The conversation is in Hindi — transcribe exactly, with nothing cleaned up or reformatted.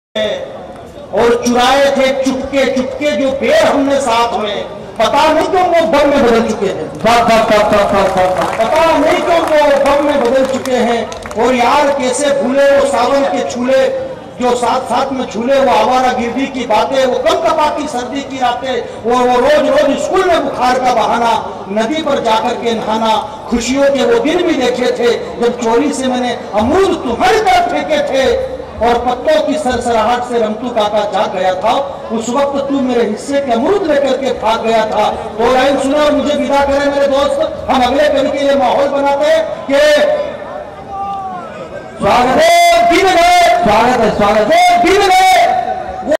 और चुराए थे चुपके चुपके जो बेर हमने साथ में, पता नहीं क्यों वो बम में बदल चुके हैं, पता नहीं क्यों वो बम में बदल चुके हैं। और यार कैसे भूले वो सावन के छूले जो साथ साथ में झूले, वो आवारा गिरदी की बातें, वो कम कपा की सर्दी की रातें, वो वो रोज रोज स्कूल में बुखार का बहाना, नदी पर जाकर के नहाना। खुशियों के वो दिन भी देखे थे जब चोरी से मैंने अमरूद तुम्हारी तरफ फेंके थे और पत्तों की सरसराहट से रमतू काका जाग गया था। उस वक्त तू मेरे हिस्से के अमरूद लेकर के भाग गया था। तो लाइन सुनो और मुझे विदा करें मेरे दोस्त। हम अगले कवि के लिए माहौल बनाते हैं कि स्वागत है, स्वागत है, स्वागत है।